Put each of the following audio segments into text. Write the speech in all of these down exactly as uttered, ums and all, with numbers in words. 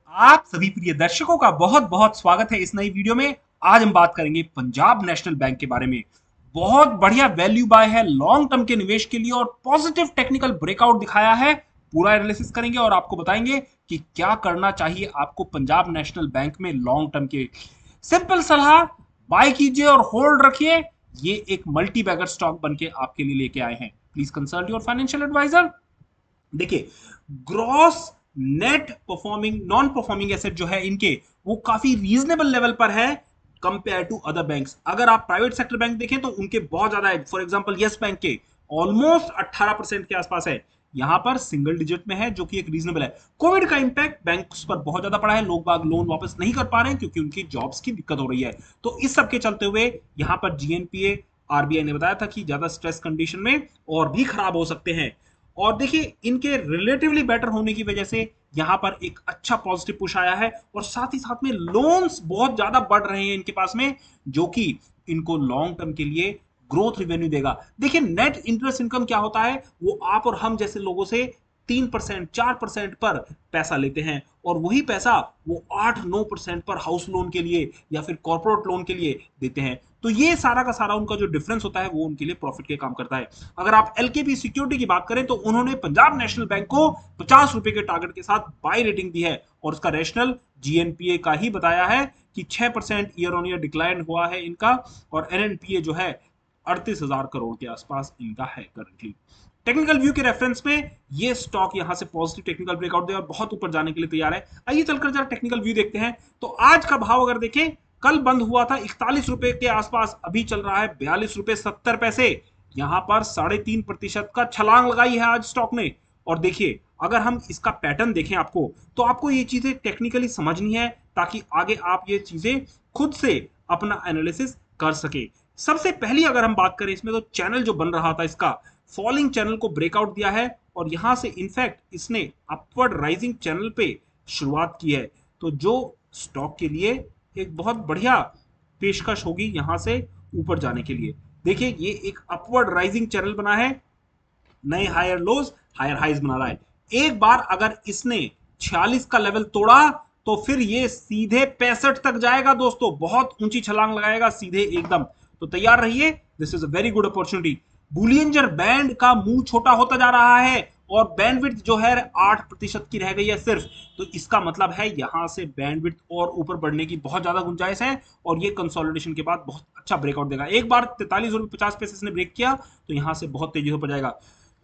आप सभी प्रिय दर्शकों का बहुत बहुत स्वागत है इस नई वीडियो में। आज हम बात करेंगे पंजाब नेशनल बैंक के बारे में। बहुत बढ़िया वैल्यू बाय है लॉन्ग टर्म के निवेश के लिए और पॉजिटिव टेक्निकल ब्रेकआउट दिखाया है। पूरा एनालिसिस करेंगे और आपको बताएंगे कि क्या करना चाहिए आपको पंजाब नेशनल बैंक में लॉन्ग टर्म के। सिंपल सलाह, बाय कीजिए और होल्ड रखिए। ये एक मल्टी बैगर स्टॉक बन के आपके लिए लेके आए हैं। Please consult your financial advisor. देखिए, gross net performing non performing asset जो है इनके, वो काफी रीजनेबल लेवल पर है कंपेयर टू अदर बैंक्स। अगर आप प्राइवेट सेक्टर बैंक देखें तो उनके बहुत ज्यादा है। फॉर एग्जांपल यस बैंक के ऑलमोस्ट अठारह परसेंट के आसपास है, यहां पर सिंगल डिजिट में है, जो कि एक रीजनेबल है। कोविड का इंपैक्ट बैंक्स पर बहुत ज्यादा पड़ा है, लोग बाग लोन वापस नहीं कर पा रहे हैं क्योंकि उनकी जॉब्स की दिक्कत हो रही है। तो इस सब के चलते हुए यहां पर जीएनपीए, आरबीआई ने बताया था कि ज्यादा स्ट्रेस कंडीशन में और भी खराब हो सकते हैं। और देखिए, इनके रिलेटिवली बेटर होने की वजह से यहां पर एक अच्छा पॉजिटिव पुश आया है और साथ ही साथ में लोन्स बहुत ज्यादा बढ़ रहे हैं इनके पास में, जो कि इनको लॉन्ग टर्म के लिए ग्रोथ रिवेन्यू देगा। देखिए, नेट इंटरेस्ट इनकम क्या होता है, वो आप और हम जैसे लोगों से तीन परसेंट चार परसेंट पर पैसा लेते हैं और वही पैसा वो आठ नौ परसेंट पर हाउस लोन के लिए या फिर कॉर्पोरेट लोन के लिए देते हैं। तो ये सारा का सारा उनका जो डिफरेंस होता है वो उनके लिए प्रॉफिट के काम करता है। अगर आप एलकेपी सिक्योरिटी की बात करें तो उन्होंने पंजाब नेशनल बैंक को पचास रुपए के टारगेट के साथ बाय रेटिंग दी है और उसका रैशनल जीएनपीए का ही बताया है कि छह percent year on year decline हुआ है इनका और एनएनपीए जो है अड़तीस हजार करोड़ के आसपास इनका है करंटली। टेक्निकल व्यू के रेफरेंस में ये स्टॉक यहां से पॉजिटिव टेक्निकल ब्रेकआउट दे और बहुत ऊपर जाने के लिए तैयार है। आइए चलकर जरा टेक्निकल व्यू देखते हैं। तो आज का भाव अगर देखें, कल बंद हुआ था इकतालीस रुपए के आसपास, अभी चल रहा है बयालीस रुपए सत्तर पैसे। यहां पर साढ़े तीन प्रतिशत का छलांग लगाई है आज स्टॉक ने। और देखिए, अगर हम इसका पैटर्न देखें आपको, तो आपको ये चीजें टेक्निकली समझनी है ताकि आगे आप ये चीजें खुद से अपना एनालिसिस कर सके। सबसे पहली अगर हम बात करें इसमें, तो चैनल जो बन रहा था इसका फॉलिंग चैनल को ब्रेकआउट दिया है और यहां से इनफैक्ट इसने अपवर्ड राइजिंग चैनल पे शुरुआत की है। तो जो स्टॉक के लिए एक बहुत बढ़िया पेशकश होगी यहां से ऊपर जाने के लिए। देखिए, ये एक अपवर्ड राइजिंग चैनल बना है, नए हायर लोज हायर हाइज बना रहा है। एक बार अगर इसने छियालीस का लेवल तोड़ा तो फिर ये सीधे पैंसठ तक जाएगा दोस्तों, बहुत ऊंची छलांग लगाएगा सीधे एकदम। तो तैयार रहिए, this is a very good opportunity. Bollinger band का मुंह छोटा होता जा रहा है और बैंडविड्थ जो है आठ प्रतिशत की रह गई है सिर्फ। तो इसका मतलब है यहां से बैंडविड्थ और ऊपर बढ़ने की बहुत ज्यादा गुंजाइश है और ये कंसोलिडेशन के बाद बहुत अच्छा ब्रेकआउट देगा। एक बार तैंतालीस रुपए पचास पैसे इसने ब्रेक किया तो यहां से बहुत तेजी से ऊपर जाएगा।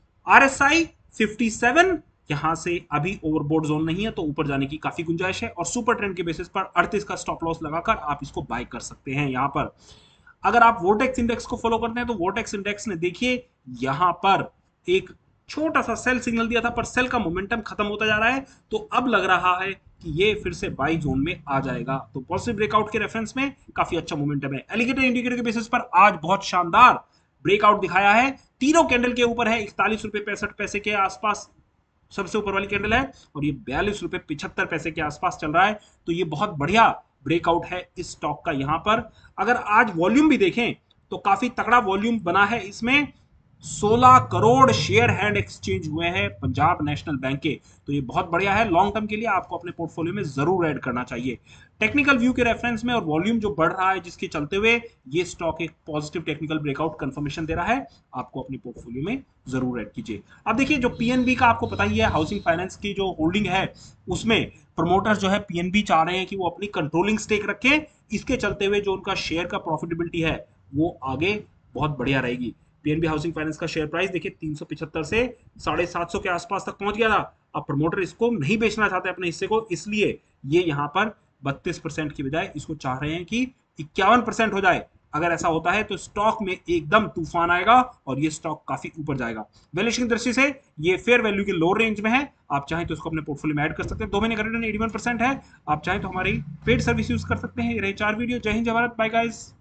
आरएसआई सत्तावन, यहां से अभी ओवरबोर्ड जोन नहीं है तो ऊपर जाने की काफी गुंजाइश है और सुपर ट्रेंड के बेसिस पर अड़तीस का स्टॉप लॉस लगाकर आप इसको बाय कर सकते हैं। यहां पर अगर आप वोटेक्स इंडेक्स को फॉलो करते हैं तो वोटेक्स इंडेक्स ने देखिए यहां पर एक छोटा सा सेल सिग्नल दिया था पर सेल का मोमेंटम खत्म होता जा रहा है। तो अब लग रहा है कि ये फिर से बाई जोन में आ जाएगा। तो पॉजिटिव ब्रेकआउट के रेफरेंस में काफी अच्छा मोमेंटम है। एलिगेटर इंडिकेटर के बेसिस पर आज बहुत शानदार ब्रेकआउट दिखाया है, तीनों कैंडल के ऊपर है, इकतालीस रुपए पैंसठ पैसे के आसपास सबसे ऊपर वाली कैंडल है और ये बयालीस रुपए पिछहत्तर पैसे के आसपास चल रहा है। तो ये बहुत बढ़िया ब्रेकआउट है इस स्टॉक का। यहां पर अगर आज वॉल्यूम भी देखें तो काफी तगड़ा वॉल्यूम बना है इसमें, सोलह करोड़ शेयर हैंड एक्सचेंज हुए हैं पंजाब नेशनल बैंक के। तो ये बहुत बढ़िया है, लॉन्ग टर्म के लिए आपको अपने पोर्टफोलियो में जरूर ऐड करना चाहिए। टेक्निकल व्यू के रेफरेंस में और वॉल्यूम जो बढ़ रहा है जिसके चलते हुए ये स्टॉक एक पॉजिटिव टेक्निकल ब्रेकआउट कंफर्मेशन दे रहा है, आपको अपने पोर्टफोलियो में जरूर ऐड कीजिए। अब देखिए, जो पीएनबी का आपको पता ही है, हाउसिंग फाइनेंस की जो होल्डिंग है उसमें प्रमोटर्स जो है पीएनबी चाह रहे हैं कि वो अपनी कंट्रोलिंग स्टेक रखें। इसके चलते हुए जो उनका शेयर का प्रॉफिटेबिलिटी है वो आगे बहुत बढ़िया रहेगी। पीएनबी हाउसिंग फाइनेंस का शेयर प्राइस देखिए तीन सौ पिछहत्तर से साढ़े सात सौ के आसपास तक पहुंच गया था। अब प्रमोटर इसको नहीं बेचना चाहते अपने हिस्से को, इसलिए ये यहां पर बत्तीस परसेंट की बजाय इसको चाह रहे हैं कि इक्यावन परसेंट हो जाए। अगर ऐसा होता है तो स्टॉक में एकदम तूफान आएगा और ये स्टॉक काफी ऊपर जाएगा। वैल्यूएशन की दृष्टि से ये फेयर वैल्यू के लो रेंज में है, आप चाहें तो इसको अपने पोर्टफोलियो में ऐड कर सकते हैं। दो महीने का रिटर्न इक्यासी परसेंट है, आप चाहें तो हमारी पेड सर्विस यूज कर सकते हैं। ये रहे चार वीडियो। जय हिंद, जय भारत, बाय गाइस।